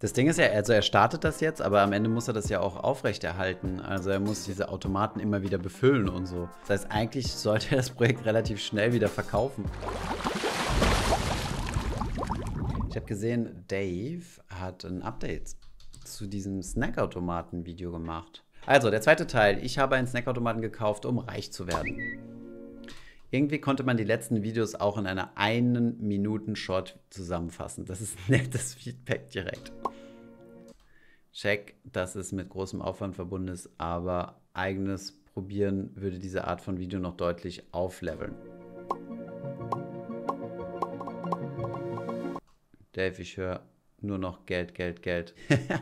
Das Ding ist ja, also er startet das jetzt, aber am Ende muss er das ja auch aufrechterhalten. Also er muss diese Automaten immer wieder befüllen und so. Das heißt, eigentlich sollte er das Projekt relativ schnell wieder verkaufen. Ich habe gesehen, Dave hat ein Update zu diesem Snackautomaten-Video gemacht. Also, der zweite Teil. Ich habe einen Snackautomaten gekauft, um reich zu werden. Irgendwie konnte man die letzten Videos auch in einer 1-Minuten-Short zusammenfassen. Das ist nettes Feedback direkt. Check, dass es mit großem Aufwand verbunden ist, aber eigenes Probieren würde diese Art von Video noch deutlich aufleveln. Dave, ich höre nur noch Geld, Geld, Geld.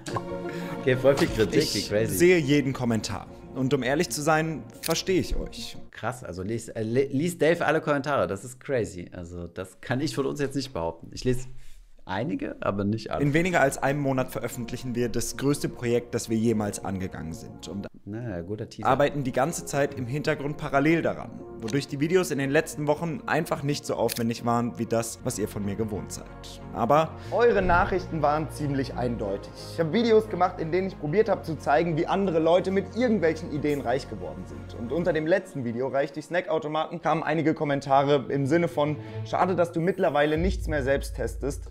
Okay, voll viel Kritik, wie crazy. Ich sehe jeden Kommentar. Und um ehrlich zu sein, verstehe ich euch. Krass, also liest Dave alle Kommentare, das ist crazy. Also das kann ich von uns jetzt nicht behaupten. Ich lese einige, aber nicht alle. In weniger als einem Monat veröffentlichen wir das größte Projekt, das wir jemals angegangen sind. Und guter Teaser. Arbeiten die ganze Zeit im Hintergrund parallel daran, wodurch die Videos in den letzten Wochen einfach nicht so aufwendig waren wie das, was ihr von mir gewohnt seid. Aber eure Nachrichten waren ziemlich eindeutig. Ich habe Videos gemacht, in denen ich probiert habe zu zeigen, wie andere Leute mit irgendwelchen Ideen reich geworden sind. Und unter dem letzten Video, Reich durch Snackautomaten, kamen einige Kommentare im Sinne von: Schade, dass du mittlerweile nichts mehr selbst testest.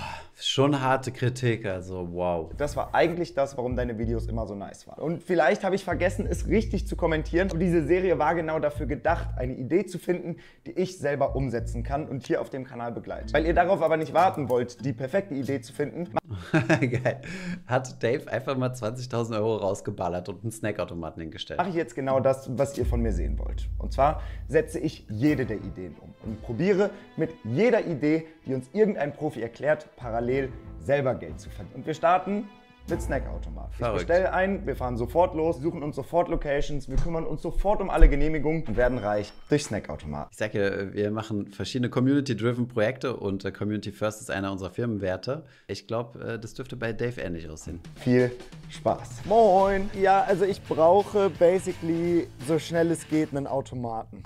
Schon harte Kritik, also wow. Das war eigentlich das, warum deine Videos immer so nice waren. Und vielleicht habe ich vergessen, es richtig zu kommentieren. Aber diese Serie war genau dafür gedacht, eine Idee zu finden, die ich selber umsetzen kann und hier auf dem Kanal begleite. Weil ihr darauf aber nicht warten wollt, die perfekte Idee zu finden. Geil. Hat Dave einfach mal 20.000 Euro rausgeballert und einen Snackautomaten hingestellt. Mache ich jetzt genau das, was ihr von mir sehen wollt. Und zwar setze ich jede der Ideen um und probiere mit jeder Idee, die uns irgendein Profi erklärt, parallel selber Geld zu verdienen. Und wir starten mit Snackautomaten. Ich bestelle ein, wir fahren sofort los, suchen uns sofort Locations, wir kümmern uns sofort um alle Genehmigungen und werden reich durch Snackautomaten. Ich sage ja, wir machen verschiedene Community-driven Projekte und Community First ist einer unserer Firmenwerte. Ich glaube, das dürfte bei Dave ähnlich aussehen. Viel Spaß. Moin! Ja, also ich brauche basically so schnell es geht einen Automaten.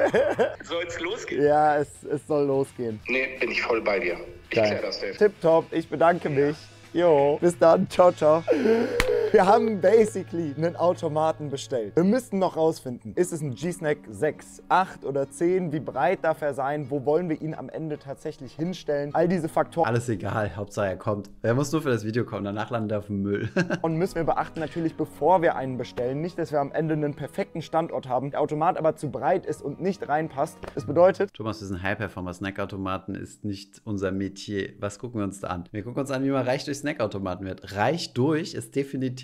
Soll es losgehen? Ja, es soll losgehen. Nee, bin ich voll bei dir. Ich klär das, Dave. Tipptopp, ich bedanke mich. Jo, bis dann, ciao, ciao. Wir haben basically einen Automaten bestellt. Wir müssten noch rausfinden, ist es ein G-Snack 6, 8 oder 10? Wie breit darf er sein? Wo wollen wir ihn am Ende tatsächlich hinstellen? All diese Faktoren. Alles egal, Hauptsache er kommt. Er muss nur für das Video kommen, danach landet er auf dem Müll. Und müssen wir beachten natürlich, bevor wir einen bestellen, nicht, dass wir am Ende einen perfekten Standort haben, der Automat aber zu breit ist und nicht reinpasst. Das bedeutet, Thomas, wir sind High-Performer. Snackautomaten ist nicht unser Metier. Was gucken wir uns da an? Wir gucken uns an, wie man reich durch Snackautomaten wird. Reich durch ist definitiv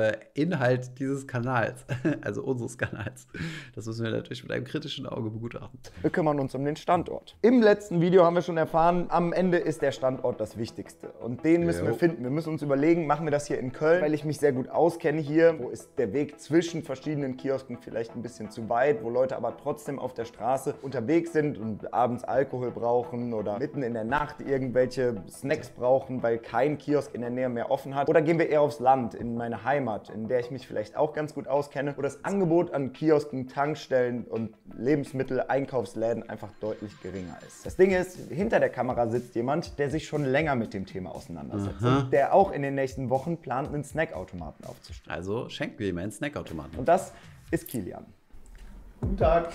Inhalt dieses Kanals, also unseres Kanals. Das müssen wir natürlich mit einem kritischen Auge begutachten. wir kümmern uns um den Standort. Im letzten Video haben wir schon erfahren, am Ende ist der Standort das Wichtigste. Und den müssen wir finden. Wir müssen uns überlegen, machen wir das hier in Köln, weil ich mich sehr gut auskenne hier. Wo ist der Weg zwischen verschiedenen Kiosken vielleicht ein bisschen zu weit, wo Leute aber trotzdem auf der Straße unterwegs sind und abends Alkohol brauchen oder mitten in der Nacht irgendwelche Snacks brauchen, weil kein Kiosk in der Nähe mehr offen hat. Oder gehen wir eher aufs Land, in meine Heimat, in der ich mich vielleicht auch ganz gut auskenne, wo das Angebot an Kiosken, Tankstellen und Lebensmittel, Einkaufsläden einfach deutlich geringer ist. Das Ding ist, hinter der Kamera sitzt jemand, der sich schon länger mit dem Thema auseinandersetzt und der auch in den nächsten Wochen plant, einen Snackautomaten aufzustellen. Also schenken wir ihm einen Snackautomaten. Und das ist Kilian. Guten Tag.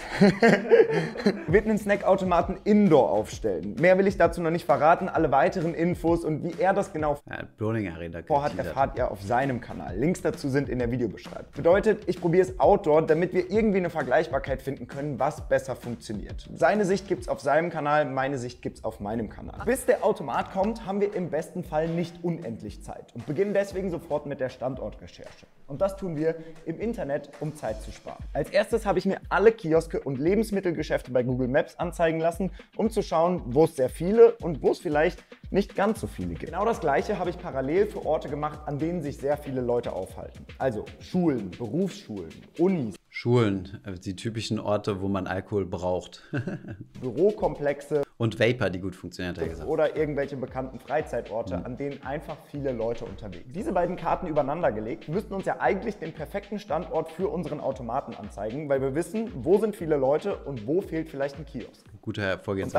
Wird einen Snackautomaten Indoor aufstellen. Mehr will ich dazu noch nicht verraten. Alle weiteren Infos und wie er das genau Bowling Arena vorhat, erfahrt ihr auf seinem Kanal. Links dazu sind in der Videobeschreibung. Bedeutet, ich probiere es Outdoor, damit wir irgendwie eine Vergleichbarkeit finden können, was besser funktioniert. Seine Sicht gibt es auf seinem Kanal, meine Sicht gibt es auf meinem Kanal. Bis der Automat kommt, haben wir im besten Fall nicht unendlich Zeit und beginnen deswegen sofort mit der Standortrecherche. Und das tun wir im Internet, um Zeit zu sparen. Als erstes habe ich mir alle Kioske und Lebensmittelgeschäfte bei Google Maps anzeigen lassen, um zu schauen, wo es sehr viele und wo es vielleicht nicht ganz so viele gibt. Genau das Gleiche habe ich parallel für Orte gemacht, an denen sich sehr viele Leute aufhalten. Also Schulen, Berufsschulen, Unis, Schulen, die typischen Orte, wo man Alkohol braucht. Bürokomplexe Und Vapor, die gut funktionieren, hat er gesagt. oder irgendwelche bekannten Freizeitorte, an denen einfach viele Leute unterwegs sind. Diese beiden Karten übereinander gelegt müssten uns ja eigentlich den perfekten Standort für unseren Automaten anzeigen, weil wir wissen, wo sind viele Leute und wo fehlt vielleicht ein Kiosk. Gute Und Vorgehensweise. das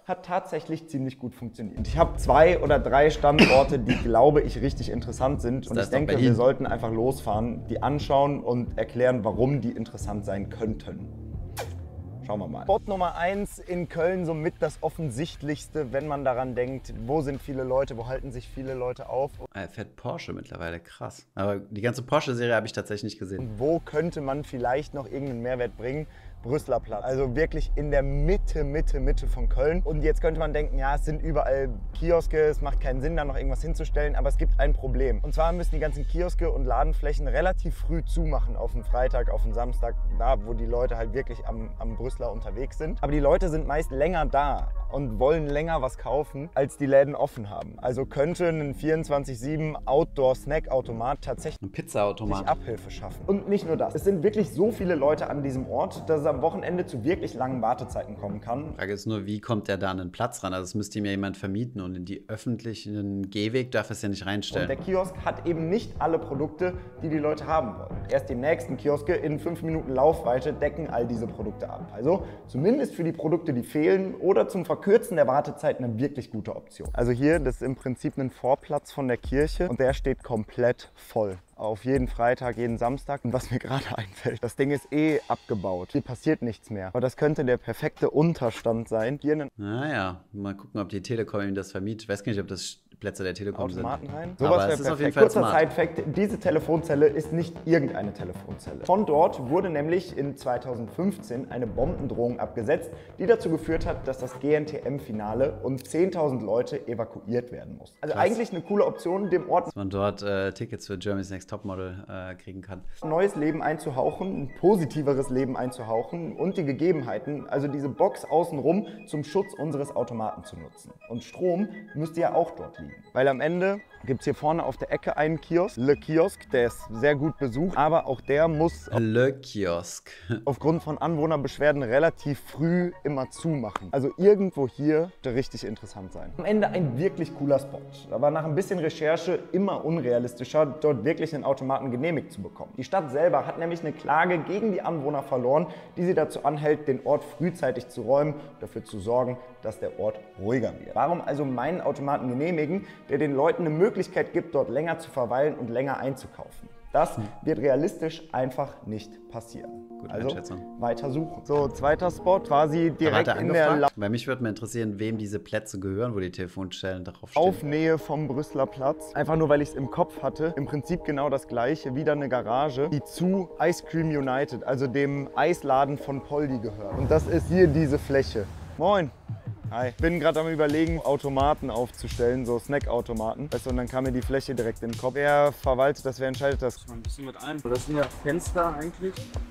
hat tatsächlich ziemlich gut funktioniert. Ich habe 2 oder 3 Standorte, die, glaube ich, richtig interessant sind. Und ich denke, wir sollten einfach losfahren, die anschauen und erklären, warum die interessant sein könnten. Schauen wir mal. Spot Nummer 1 in Köln, somit das Offensichtlichste, wenn man daran denkt, wo sind viele Leute, wo halten sich viele Leute auf. Er fährt Porsche mittlerweile, krass. Aber die ganze Porsche-Serie habe ich tatsächlich nicht gesehen. Und wo könnte man vielleicht noch irgendeinen Mehrwert bringen? Brüsseler Platz. Also wirklich in der Mitte von Köln. Und jetzt könnte man denken, ja, es sind überall Kioske, es macht keinen Sinn, da noch irgendwas hinzustellen, aber es gibt ein Problem. Und zwar müssen die ganzen Kioske und Ladenflächen relativ früh zumachen, auf den Freitag, auf den Samstag, da wo die Leute halt wirklich am Brüsseler unterwegs sind. Aber die Leute sind meist länger da und wollen länger was kaufen, als die Läden offen haben. Also könnte ein 24/7 Outdoor-Snack-Automat tatsächlich ein Pizza-Automat Abhilfe schaffen. Und nicht nur das. Es sind wirklich so viele Leute an diesem Ort, dass es am Wochenende zu wirklich langen Wartezeiten kommen kann. Die Frage ist nur, wie kommt der da an den Platz ran? Also es müsste ihm ja jemand vermieten und in die öffentlichen Gehweg darf es ja nicht reinstellen. Und der Kiosk hat eben nicht alle Produkte, die die Leute haben wollen. Erst die nächsten Kioske in 5 Minuten Laufweite decken all diese Produkte ab. Also zumindest für die Produkte, die fehlen oder zum Verkürzen der Wartezeit eine wirklich gute Option. Also hier, das ist im Prinzip ein Vorplatz von der Kirche und der steht komplett voll. Auf jeden Freitag, jeden Samstag. Und was mir gerade einfällt, das Ding ist eh abgebaut. Hier passiert nichts mehr. Aber das könnte der perfekte Unterstand sein. Hier naja, mal gucken, ob die Telekom ihm das vermietet. Ich weiß gar nicht, ob das Plätze der Telekom Automaten sind. rein. Aber es ist auf jeden Fall Kurzer Side-Fact, diese Telefonzelle ist nicht irgendeine Telefonzelle. Von dort wurde nämlich in 2015 eine Bombendrohung abgesetzt, die dazu geführt hat, dass das GNTM-Finale und 10.000 Leute evakuiert werden mussten. Also eigentlich eine coole Option, dem Ort dass man dort Tickets für Germany's Next Topmodel kriegen kann. Ein neues Leben einzuhauchen, ein positiveres Leben einzuhauchen und die Gegebenheiten, also diese Box außenrum, zum Schutz unseres Automaten zu nutzen. Und Strom müsste ja auch dort liegen. Weil am Ende gibt es hier vorne auf der Ecke einen Kiosk, Le Kiosk, der ist sehr gut besucht, aber auch der muss Le Kiosk aufgrund von Anwohnerbeschwerden relativ früh immer zumachen. Also irgendwo hier dürfte richtig interessant sein. Am Ende ein wirklich cooler Spot, aber nach ein bisschen Recherche immer unrealistischer, dort wirklich einen Automaten genehmigt zu bekommen. Die Stadt selber hat nämlich eine Klage gegen die Anwohner verloren, die sie dazu anhält, den Ort frühzeitig zu räumen, dafür zu sorgen, dass der Ort ruhiger wird. Warum also meinen Automaten genehmigen, der den Leuten eine Möglichkeit gibt, dort länger zu verweilen und länger einzukaufen? Das wird realistisch einfach nicht passieren. Gute also Einschätzung. Weiter suchen. So, zweiter Spot, quasi direkt in der Bei mich würde mal interessieren, wem diese Plätze gehören, wo die Telefonstellen drauf stehen. Laufnähe vom Brüsseler Platz. Einfach nur, weil ich es im Kopf hatte. Im Prinzip genau das Gleiche. Wieder eine Garage, die zu Ice Cream United, also dem Eisladen von Poldi gehört. Und das ist hier diese Fläche. Moin. Hi. Ich bin gerade am Überlegen, Automaten aufzustellen, so Snackautomaten. Weißt du, und dann kam mir die Fläche direkt in den Kopf. Wer verwaltet das, wer entscheidet das? Mal ein bisschen mit ein. Das sind ja Fenster eigentlich.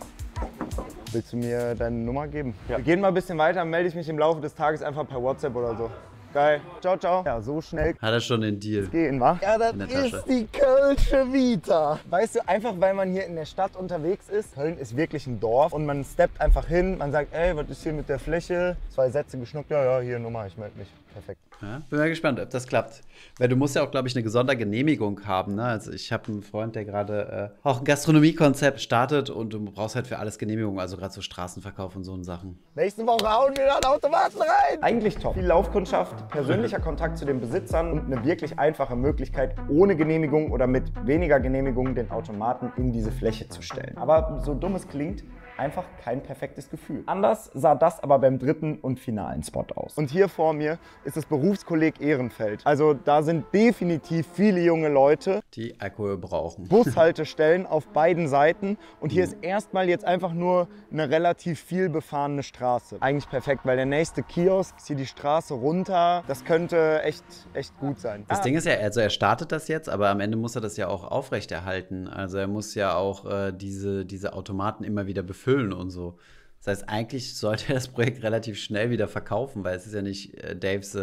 Willst du mir deine Nummer geben? Ja. Wir gehen mal ein bisschen weiter, melde ich mich im Laufe des Tages einfach per WhatsApp oder so. Geil. Ciao, ciao. Ja, so schnell Hat er schon den Deal? gehen, wa? Ja, das ist die Kölsche Vita. Weißt du, einfach weil man hier in der Stadt unterwegs ist, Köln ist wirklich ein Dorf und man steppt einfach hin, man sagt, ey, was ist hier mit der Fläche? 2 Sätze geschnuckt, ja, hier Nummer, ich melde mich. Perfekt. Ja, bin mal gespannt, ob das klappt. Weil du musst ja auch, glaube ich, eine Sondergenehmigung haben. Ne? Also ich habe einen Freund, der gerade auch ein Gastronomiekonzept startet und du brauchst halt für alles Genehmigung, also gerade so Straßenverkauf und so Sachen. Nächste Woche hauen wir dann Automaten rein. Eigentlich top. Viel Laufkundschaft, persönlicher Kontakt zu den Besitzern und eine wirklich einfache Möglichkeit, ohne Genehmigung oder mit weniger Genehmigung den Automaten in diese Fläche zu stellen. Aber so dumm es klingt, einfach kein perfektes Gefühl. Anders sah das aber beim dritten und finalen Spot aus. Und hier vor mir ist das Berufskolleg Ehrenfeld. Also da sind definitiv viele junge Leute, die Alkohol brauchen. Bushaltestellen auf beiden Seiten und hier ist erstmal jetzt einfach nur eine relativ viel befahrene Straße. Eigentlich perfekt, weil der nächste Kiosk ist hier die Straße runter. Das könnte echt gut sein. Das Ding ist ja, also er startet das jetzt, aber am Ende muss er das ja auch aufrechterhalten. Also er muss ja auch diese Automaten immer wieder befüllen und so. Das heißt, eigentlich sollte er das Projekt relativ schnell wieder verkaufen, weil es ist ja nicht Daves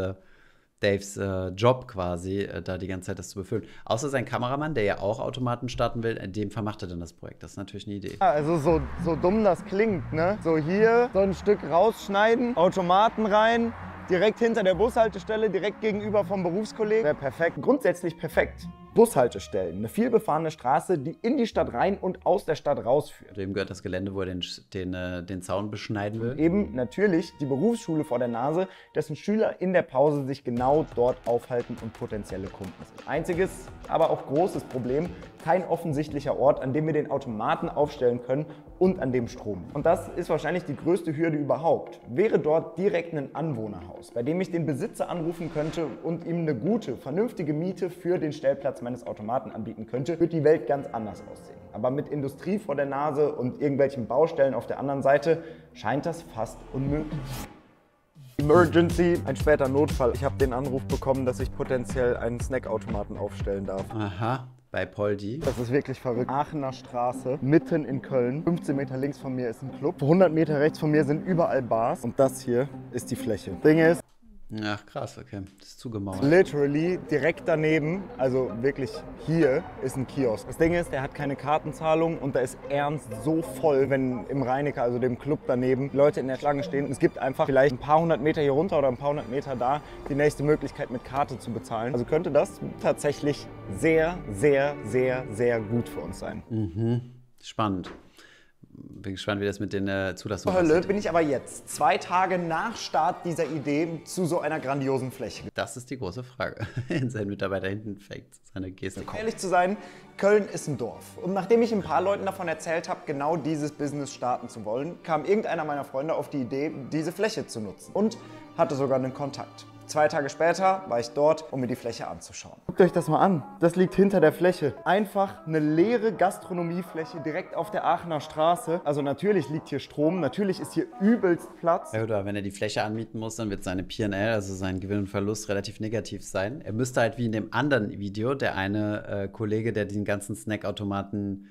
Job quasi, da die ganze Zeit das zu befüllen. Außer sein Kameramann, der ja auch Automaten starten will, in dem vermacht er dann das Projekt. Das ist natürlich eine Idee. Ja, also so dumm das klingt, ne? So hier so ein Stück rausschneiden, Automaten rein, direkt hinter der Bushaltestelle, direkt gegenüber vom Berufskollegen. Wäre perfekt. Grundsätzlich perfekt. Bushaltestellen, eine vielbefahrene Straße, die in die Stadt rein und aus der Stadt rausführt. Wem gehört das Gelände, wo er den Zaun beschneiden will? Eben natürlich die Berufsschule vor der Nase, dessen Schüler in der Pause sich genau dort aufhalten und potenzielle Kunden sind. Einziges, aber auch großes Problem, kein offensichtlicher Ort, an dem wir den Automaten aufstellen können und an dem Strom. Und das ist wahrscheinlich die größte Hürde überhaupt. Wäre dort direkt ein Anwohnerhaus, bei dem ich den Besitzer anrufen könnte und ihm eine gute, vernünftige Miete für den Stellplatz meines Automaten anbieten könnte, wird die Welt ganz anders aussehen. Aber mit Industrie vor der Nase und irgendwelchen Baustellen auf der anderen Seite scheint das fast unmöglich. Emergency, ein später Notfall. Ich habe den Anruf bekommen, dass ich potenziell einen Snackautomaten aufstellen darf. Aha, bei Poldi. Das ist wirklich verrückt. Aachener Straße, mitten in Köln. 15 Meter links von mir ist ein Club. 100 Meter rechts von mir sind überall Bars. Und das hier ist die Fläche. Ding ist, Ach krass, okay. Das ist zugemauert. literally direkt daneben, also wirklich hier, ist ein Kiosk. Das Ding ist, der hat keine Kartenzahlung und da ist ernst so voll, wenn im Reinecker, also dem Club daneben, Leute in der Schlange stehen. Und es gibt einfach vielleicht ein paar hundert Meter hier runter oder ein paar hundert Meter da die nächste Möglichkeit mit Karte zu bezahlen. Also könnte das tatsächlich sehr, sehr, sehr, sehr gut für uns sein. Spannend. Bin gespannt, wie das mit den Zulassungen Hölle aussieht. bin ich aber jetzt, 2 Tage nach Start dieser Idee, zu so einer grandiosen Fläche. Das ist die große Frage. Sein Mitarbeiter hinten fängt seine Geste. Um ehrlich zu sein, Köln ist ein Dorf. Und nachdem ich ein paar Leuten davon erzählt habe, genau dieses Business starten zu wollen, kam irgendeiner meiner Freunde auf die Idee, diese Fläche zu nutzen. Und hatte sogar einen Kontakt. 2 Tage später war ich dort, um mir die Fläche anzuschauen. Guckt euch das mal an. Das liegt hinter der Fläche. Einfach eine leere Gastronomiefläche direkt auf der Aachener Straße. Also natürlich liegt hier Strom, natürlich ist hier übelst Platz. Ja, oder wenn er die Fläche anmieten muss, dann wird seine P&L, also sein Gewinn und Verlust, relativ negativ sein. Er müsste halt wie in dem anderen Video, der eine Kollege, der den ganzen Snackautomaten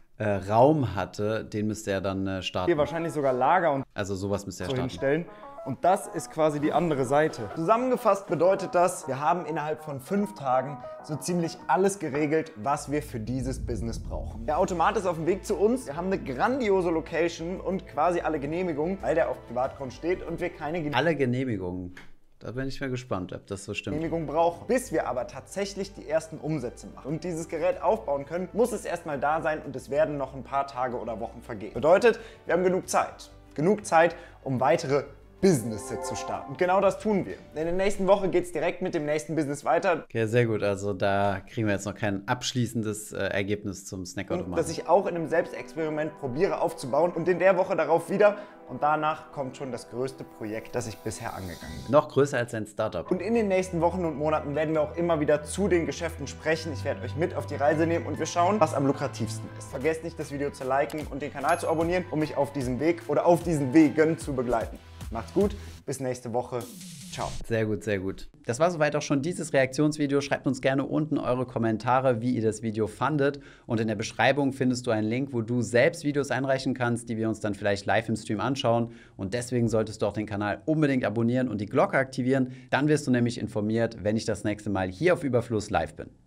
Raum hatte, den müsste er dann starten. Hier wahrscheinlich sogar Lager und Also sowas müsste er so starten. hinstellen. Und das ist quasi die andere Seite. Zusammengefasst bedeutet das, wir haben innerhalb von 5 Tagen so ziemlich alles geregelt, was wir für dieses Business brauchen. Der Automat ist auf dem Weg zu uns. Wir haben eine grandiose Location und quasi alle Genehmigungen, weil der auf Privatgrund steht und wir keine Alle Genehmigungen. Da bin ich mal gespannt, ob das so stimmt. Genehmigung brauchen. Bis wir aber tatsächlich die ersten Umsätze machen und dieses Gerät aufbauen können, muss es erstmal da sein und es werden noch ein paar Tage oder Wochen vergehen. Bedeutet, wir haben genug Zeit. Genug Zeit, um weitere Business zu starten. Und genau das tun wir. In der nächsten Woche geht es direkt mit dem nächsten Business weiter. Okay, sehr gut. Also da kriegen wir jetzt noch kein abschließendes Ergebnis zum Snackautomaten. Das ich auch in einem Selbstexperiment probiere aufzubauen und in der Woche darauf wieder. Und danach kommt schon das größte Projekt, das ich bisher angegangen bin. Noch größer als ein Startup. Und in den nächsten Wochen und Monaten werden wir auch immer wieder zu den Geschäften sprechen. Ich werde euch mit auf die Reise nehmen und wir schauen, was am lukrativsten ist. Vergesst nicht, das Video zu liken und den Kanal zu abonnieren, um mich auf diesem Weg oder auf diesen Wegen zu begleiten. Macht's gut, bis nächste Woche. Ciao. Sehr gut, sehr gut. Das war soweit auch schon dieses Reaktionsvideo. Schreibt uns gerne unten eure Kommentare, wie ihr das Video fandet. Und in der Beschreibung findest du einen Link, wo du selbst Videos einreichen kannst, die wir uns dann vielleicht live im Stream anschauen. Und deswegen solltest du auch den Kanal unbedingt abonnieren und die Glocke aktivieren. Dann wirst du nämlich informiert, wenn ich das nächste Mal hier auf Überfluss live bin.